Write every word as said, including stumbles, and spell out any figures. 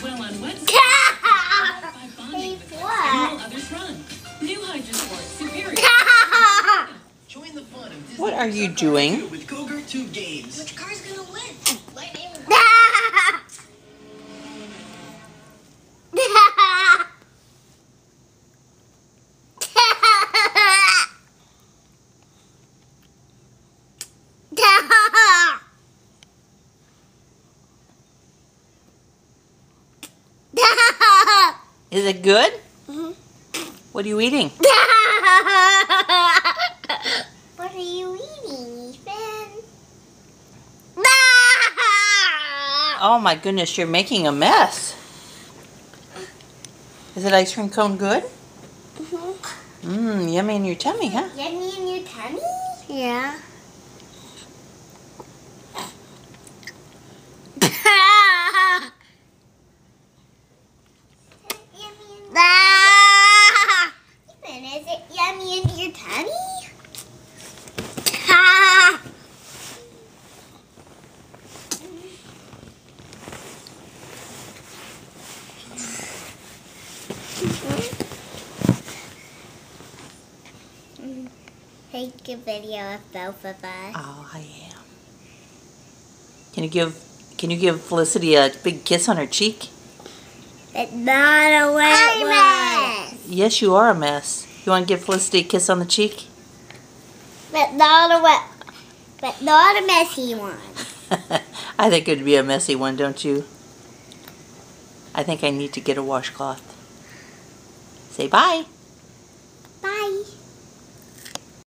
Well, on Wednesday, by bonding with what? others run. New Hydrosport, superior. Join the fun of Disney What are you Pixar doing? two with Go-Gurt Tube Games. Which car's gonna win? Lightning. Is it good? Mm-hmm. What are you eating? What are you eating, Ethan? Oh my goodness, you're making a mess. Is it ice cream cone good? Mm-hmm. Mmm, yummy in your tummy, huh? Yummy in your tummy? Yeah. Ethan, is it yummy in your tummy? Take a video of both of us. Oh, I am. Can you give Can you give Felicity a big kiss on her cheek? But not a wet one. Yes, you are a mess. You want to give Felicity a kiss on the cheek? But not a wet, but not a messy one. I think it would be a messy one, don't you? I think I need to get a washcloth. Say bye.